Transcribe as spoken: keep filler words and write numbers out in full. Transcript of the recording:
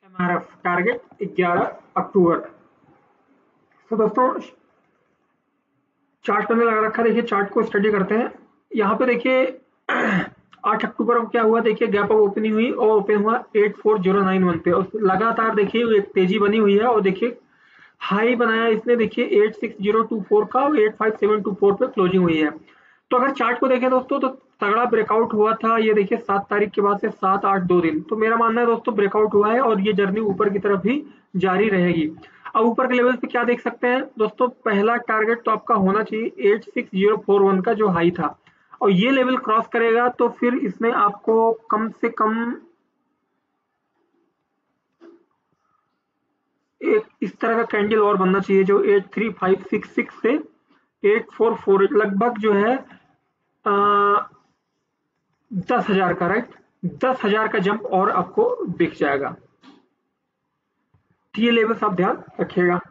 M R F target ग्यारह अक्टूबर। तो दोस्तों चार्ट मैंने लगा रखा, देखिए चार्ट को स्टडी करते हैं। यहाँ पे देखिए आठ अक्टूबर को क्या हुआ, देखिए गैप अप ओपनिंग हुई और ओपन हुआ eight four zero nine one पे, और लगातार देखिए एक तेजी बनी हुई है और देखिए हाई बनाया इसने देखिए eight six zero two four का और eight five seven two four पे क्लोजिंग हुई है। तो अगर चार्ट को देखें दोस्तों तो तगड़ा ब्रेकआउट हुआ था, ये देखिए सात तारीख के बाद से सात आठ दो दिन, तो मेरा मानना है दोस्तों ब्रेकआउट हुआ है और ये जर्नी ऊपर की तरफ भी जारी रहेगी। अब ऊपर के लेवल पे क्या देख सकते हैं दोस्तों, पहला टारगेट तो आपका होना चाहिए eight six zero four one का जो हाई था, और ये लेवल क्रॉस करेगा तो फिर इसमें आपको कम से कम एक इस तरह का कैंडल और बनना चाहिए जो eight three five six six से एट फोर फोर लगभग जो है दस हजार का, राइट, दस हजार का जंप और आपको दिख जाएगा। ये लेवल्स आप ध्यान रखिएगा।